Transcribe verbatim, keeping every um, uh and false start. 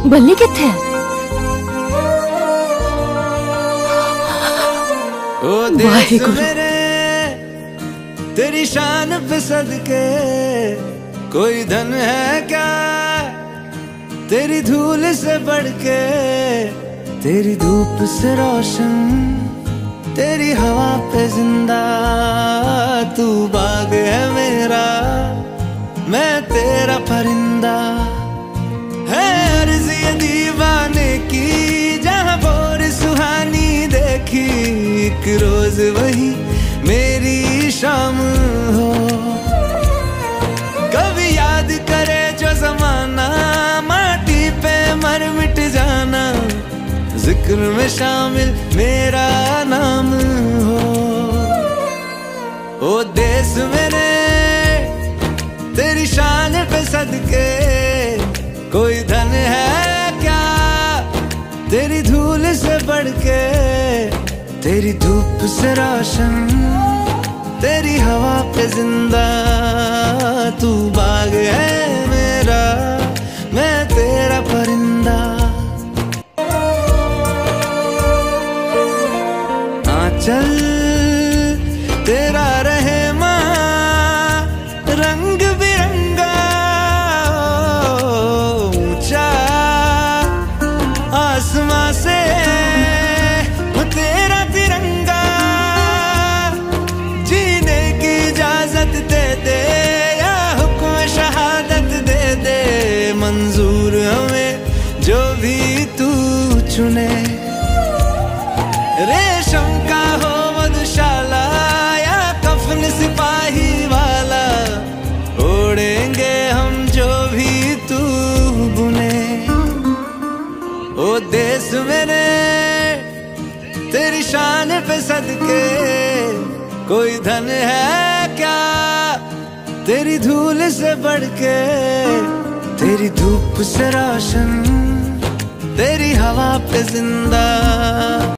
बल्ली किथे है? ओ देश मेरे तेरी शान पे सदके, कोई धन है क्या तेरी धूल से बढ़ के। तेरी धूप से रोशन, तेरी हवा पे जिंदा, तू बाग है मेरा, मैं तेरा परिंदा। है अर्ज़ ये दीवाने की, जहाँ बोर सुहानी देखी, एक रोज वही मेरी शाम हो। कभी याद करे जो जमाना, माटी पे मर मिट जाना, जिक्र में शामिल मेरा नाम हो। ओ देश मेरे तेरी शान पे सदके, कोई धन है क्या तेरी धूल से बढ़ के। तेरी धूप से रोशन, तेरी हवा पे जिंदा, तू बाग है मेरा, मैं तेरा परिंदा। आंचल तेरा रहे माँ रंग बिरंगा, ऊंचा आसमां से तेरा तिरंगा। जीने की इजाजत दे दे, या हुक्म शहादत दे दे, मंजूर हमें जो भी तू चुने। रेशम का हो मधुशाला, या कफन सिपाही वाला, ओढ़ेंगे हम जो भी तू बुने। ओ देश मेरे तेरी शान पे सदके, कोई धन है क्या तेरी धूल से बढ़ के। तेरी धूप से रोशन, तेरी हवा पे जिंदा।